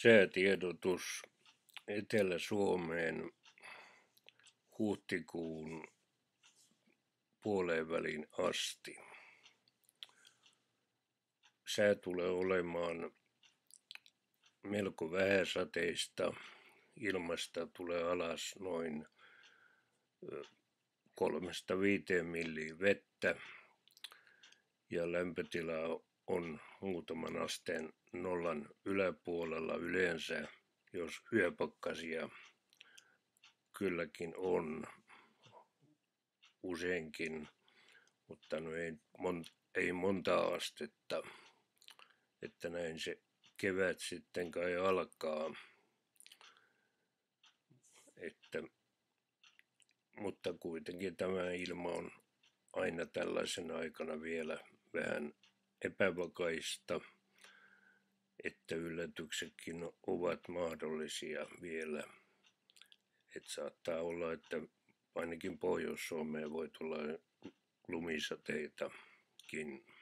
Säätiedotus Etelä-Suomeen huhtikuun puoleenväliin asti. Sää tulee olemaan melko vähäsateista. Ilmasta tulee alas noin 3–5 milliä vettä ja lämpötila on muutaman asteen nollan yläpuolella yleensä, jos yöpakkasia kylläkin on useinkin, mutta no ei monta astetta, että näin se kevät sitten kai alkaa. Mutta kuitenkin tämä ilma on aina tällaisen aikana vielä vähän epävakaista, että yllätyksetkin ovat mahdollisia vielä. Että saattaa olla, että ainakin Pohjois-Suomeen voi tulla lumisateitakin.